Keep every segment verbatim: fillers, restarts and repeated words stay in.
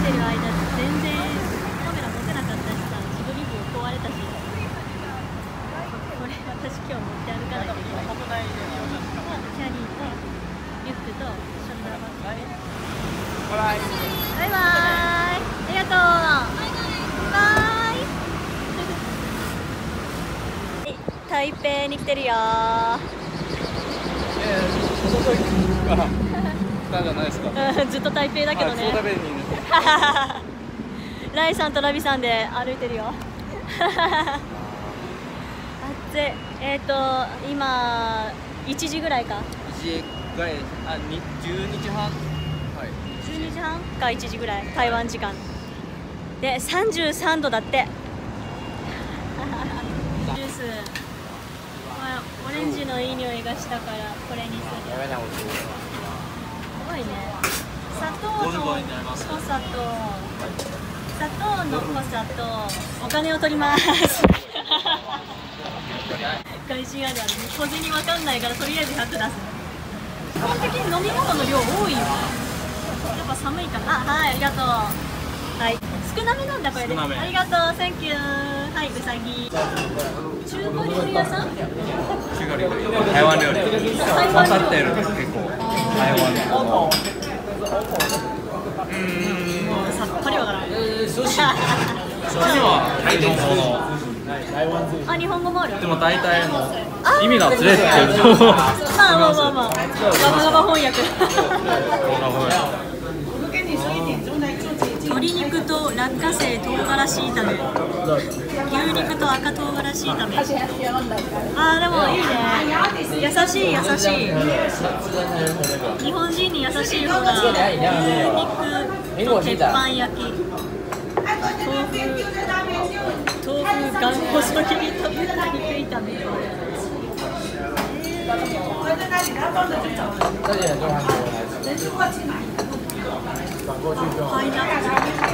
てる間全然カメラ持てなかったしさ、自分リブ壊れたし、これ私今日持って歩かないといけない。キャニーとリュックとショルダーバッグでバイバイバイ、ありがとう、バイ。台北に来てるよー。 じゃないですか。 ずっと台北だけどね。ライさんとラビさんで歩いてるよ。暑い。えっと今いちじぐらいか。 いちじぐらい、あ、じゅうにじはん。はい。 じゅうにじはんかいちじぐらい、台湾時間。でさんじゅうさんどだって。ジュース。オレンジのいい匂いがしたからこれにする。すごいね。砂糖の濃さと砂糖の濃さとお金を取ります。外人あるある。小銭わかんないからとりあえずひゃく出す。基本的に飲み物の量多いよ。やっぱ寒いから。あ、はい、ありがとう。はい。少なめなんだこれで。ありがとう、センキュー。はい、うさぎ。中華料理屋さん？中華料理。台湾料理。混ざってる結構。台湾の。うん。 さっぱりわからん。 寿司は日本語の。 あ、日本語もある。 でも大体の意味がずれてると。 まあまあまあまあ。ガバガバ翻訳。鶏肉と落花生唐辛子炒め、牛肉と赤唐辛子炒め。あーでもいいね。優しい優しい。日本人に優しい方が牛肉と鉄板焼き、豆腐豆腐がんこそ切りと豚肉炒め。パイナップル。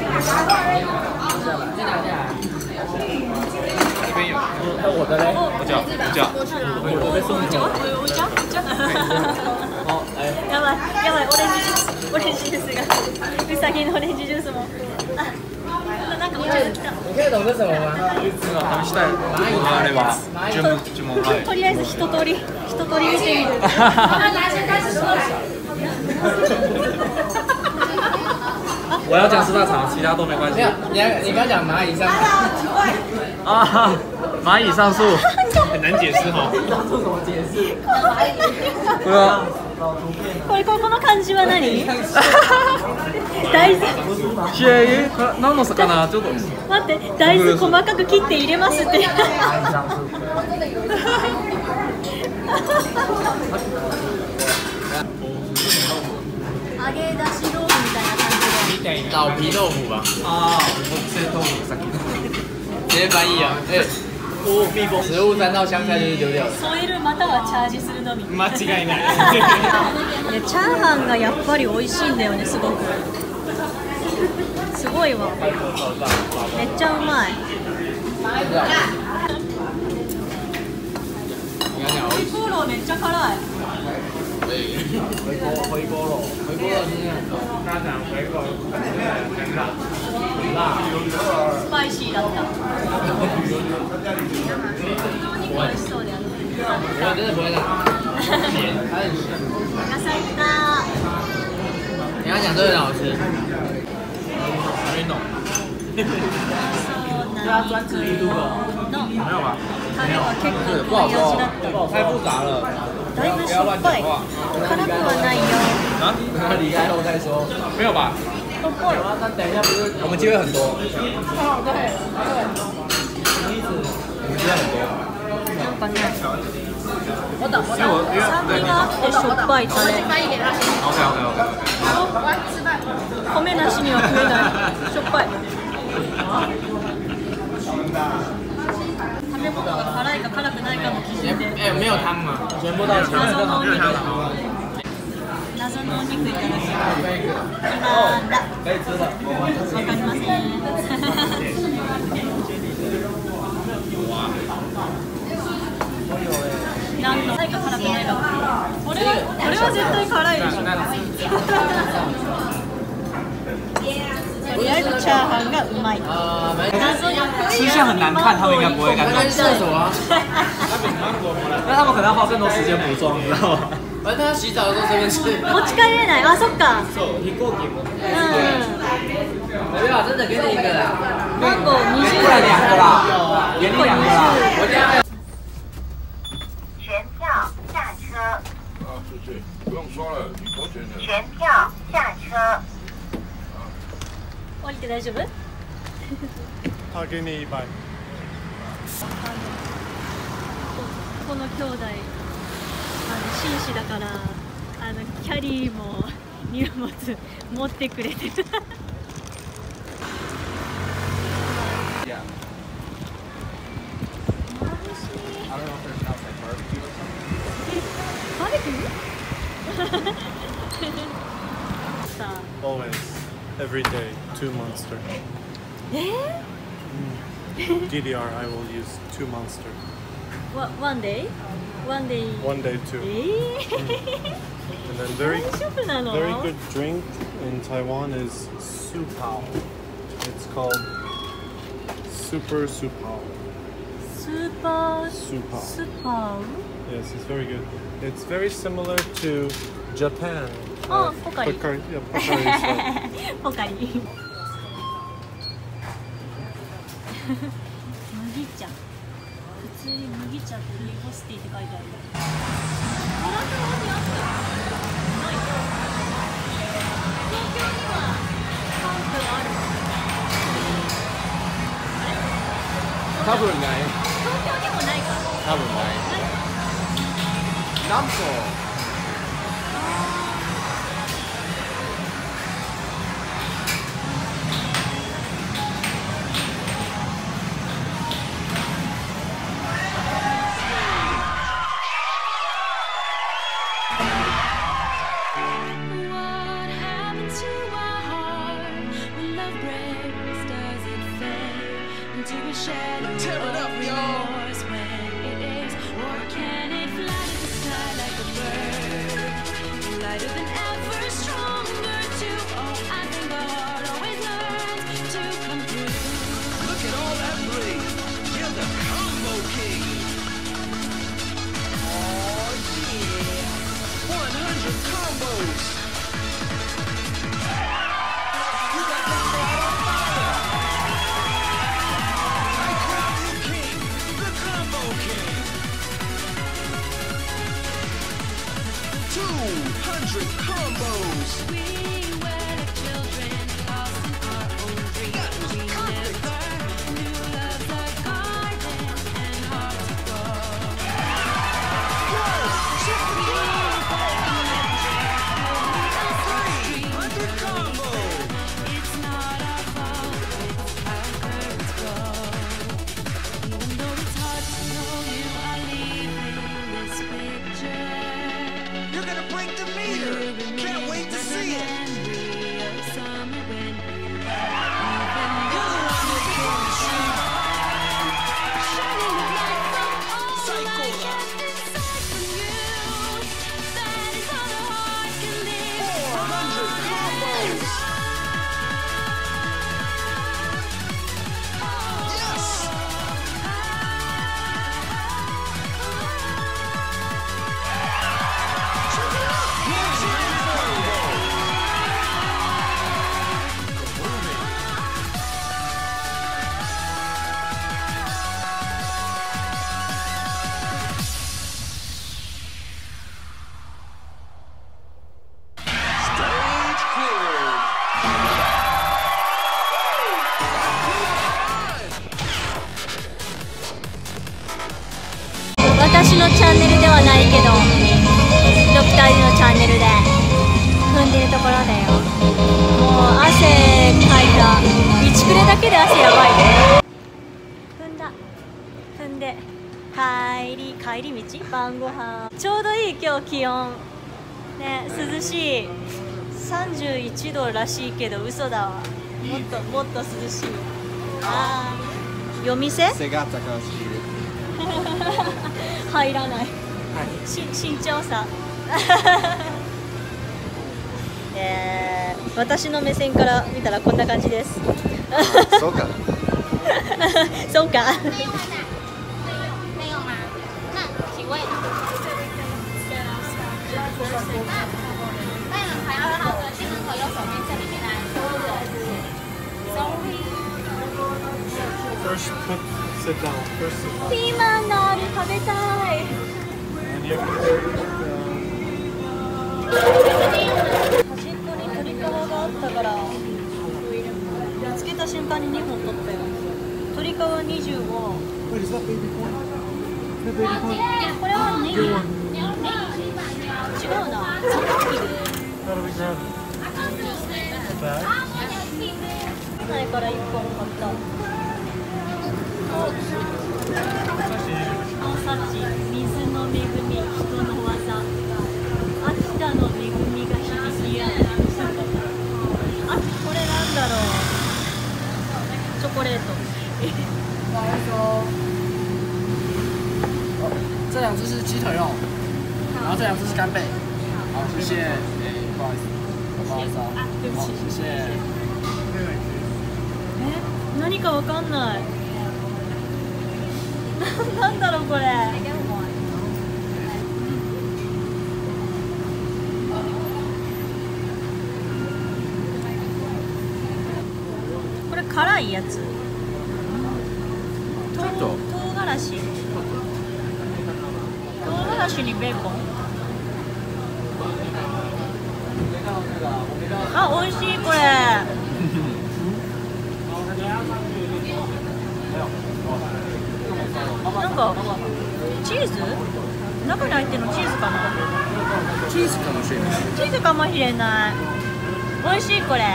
这边有，那我的嘞？我叫，我叫， お茶お茶お茶。やばいやばい、オレンジジュース、オレンジジュースが、うさぎのオレンジジュースも。あ、なんかお茶が来た。 你看懂这什么吗？ 試したいのがあれば注文注文。はい。 とりあえず一通り一通り見てみる。 我要讲四大肠，其他都没关系。 你你刚讲蚂蚁上啊，蚂蚁上树很难解释哈。 怎么解释？ 对啊。 これこの漢字は何？大豆。 え、何の魚？ちょっと。 待って、大豆細かく切って入れますって。揚げ出し豆腐みたいな感じで。 老皮豆腐吧。 ああ、特製豆腐さっき。 直接翻译啊！哎，哦，蜜蜂，食物沾到香菜就是丢掉了。 添えるまたはチャージするのみ。 間違いない。 チャーハンがやっぱり美味しいんだよね、すごく。すごいわ。めっちゃうまい。ホイコーローめっちゃ辛い。 回锅回锅肉，回锅肉是那种大肠回锅，很辣， スパイシーだった。お肉美味しそうだよね。 我真的不会辣，咸，它很咸。 お腹空いた。 你要讲这个很好吃。 还没弄。 对啊，专注一度的。 没有吧？ タレは結構不好濃い味だった。 说，太复杂了。 だいぶしょっぱい。辛くはないよ。 啊？ 离开后再说。 没有吧？ しょっぱい。 那等一下不是我们机会很多。 哦，对， 我们机会很多。 なんかね。酸味があってしょっぱいタレ。 オッケーオッケーオッケー。 米なしには食えない。しょっぱい。食べ物が辛いか辛くないかの基準で。 哎，没有汤吗？全部到謎のお肉。謎のお肉いただきます。今だ。 可以吃了。 わかりません。なんの辛いか辛くないか。これはこれは絶対辛いでしょ。 とりあえずチャーハンがうまい。 吃相很难看，他们应该不会感到。 厕所啊， 那他们可能要花更多时间补妆，知道吗？ 反正他洗澡的时候随便吃。 持ち帰れない。あ、そっか。 そう、飛行機も。 うん。 没有，真的给你一个啦。 マンゴーにじゅう。 不然两个啦，原你两个啦。 全票下车。 啊，谢谢，不用刷了，你多少钱呢？ 全票下车。 降りて大丈夫？ 竹にバイこの兄弟、あの紳士だから、あのキャリーも荷物持ってくれてる。バーベキューさあ always every day two monster え D D R I will use two monster ー、ワone day one day one day two えー、 and then very 大丈夫なの very good drink in Taiwan is supao. It's called super supao. スーパー Supao. スーパー Yes, it's very good. It's very similar to Japan. Oh, Uh, Pocari. Pocari, yeah, Pocari is like ポカリ麦茶普通に麦茶とルイボスティーって書いてあるオランダの方にあったない東京にはカンプがある多分ない。 東京にもないか多分ない。 ない南方。 Tear it up, y'all. When it is, or can it fly to the sky like a bird? Lighter than ever, stronger too. Oh, I think the heart always learns to come through. Look at all that bling. You're the combo king. Oh yeah. one hundred combos. You got that crowd on fire. I crown you king, the combo king. two hundred combos. We were like children, lost in our own dreams. That was We perfect. never knew love's a garden and hard to grow. Whoa, check the crowd. three hundred combo. It's not our fault, it's how curtains grow. Even though it's hard to know, you are leaving this picture. You're gonna break the meter. Can't wait to see it. Memory of summer when you were You're the one that came to see me. shining the light from all Psycho I love. kept inside from you. That is all the heart can live. four hundred combos. Yes. Stage cleared. 私のチャンネルではないけどドクターズのチャンネルで踏んでるところだよもう汗かいたいちくれだけで汗やばいね踏んだ踏んで帰り帰り道晩ご飯ちょうどいい今日気温ね涼しいさんじゅういちどらしいけど嘘だわもっともっと涼しいあー夜店背が高すぎる。 入らない、し身長差え私の目線から見たらこんな感じです。 そうか。 そうか。 First, put, sit down. First, sit down. ピーマンのある食べたい。 And you have to put it down. 端っこに鶏皮があったから見つけた瞬間ににほん取ったよ。鶏皮にじゅうご。 Wait, is that baby corn? Is that baby corn? これはネギ。 Good one. 違うな。サトウキビ。 How do we grab it? Bag? ないからいっぽん買った。青さち、水の恵み、人の技。秋田の恵みが響き合う。あ、これなんだろう。チョコレート。 不好意思哦。这两只是鸡腿肉，然后这两只是干贝。好，谢谢。哎，不好意思，不好意思啊。 对不起。 谢谢。 え、何かわかんない。なんだろうこれ。これ辛いやつ。唐唐辛子。唐辛子にベーコン。あ、美味しいこれ。なんかチーズ？中に入ってるのチーズかな？ チーズかもしれない。 チーズかもしれない。美味しいこれ。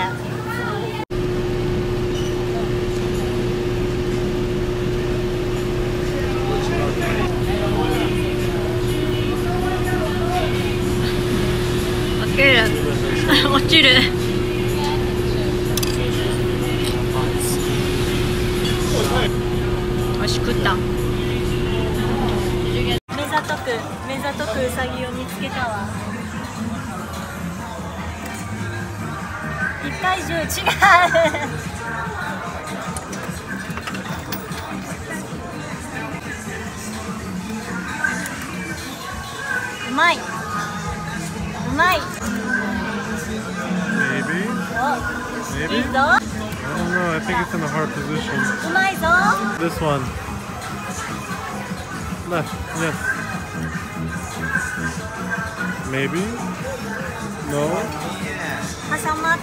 落ちる。落ちる。よし食った。目ざとく目ざとくうさぎを見つけたわ。いっかいじゅう違う。うまい。うまい。 Maybe. お、 Maybe? いいぞ。 I don't know. I think it's in a hard position. うまいぞ。 This one. Left. Yes. Maybe? No? 挟まった。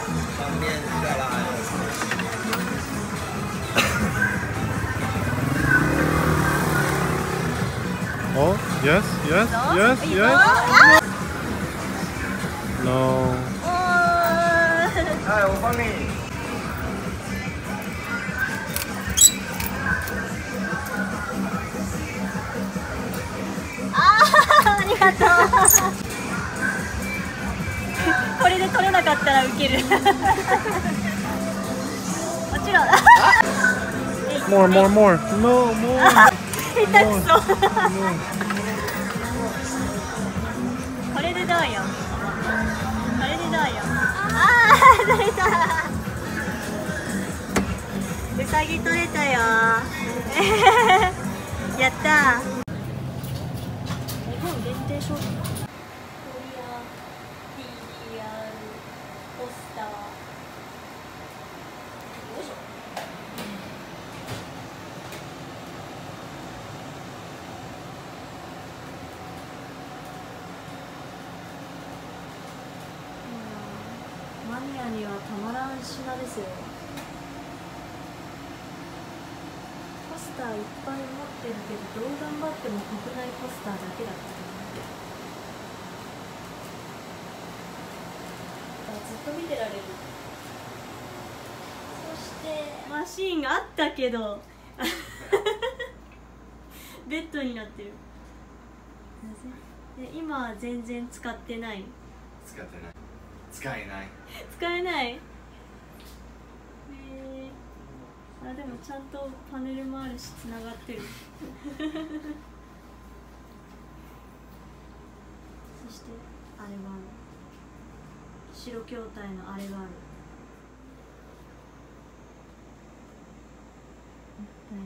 Oh, yes, yes, yes, いいぞ。 yes. あ No. おー。 哎，我帮你。 あー、ありがとう。これで取れなかったらウケる。もちろん。 More, more, more. No, more. 下手くそ。これでどうよ。これでどうよ。あー、取れた。うさぎ取れたよ。やったー。日本限定商品。コリア ティーディーアール ポスター。よいしょ。マニアにはたまらん品ですよ。ポスターいっぱい持ってるけど、どう頑張っても国内ポスターだけだったね。あ、ずっと見てられる。そしてマシーンがあったけどベッドになってる。で今は全然使ってない。 使ってない。使えない。 使えない。へえ。あ、でもちゃんとパネルもあるしつながってる。そしてあれもある。収白筐体のあれがある。 何？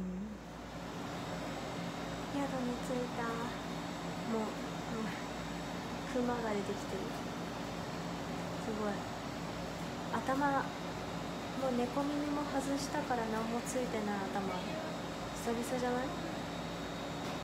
宿に着いた。もう、もうクマが出てきてる。すごい。頭もう猫耳も外したから何もついてない頭。久々じゃない？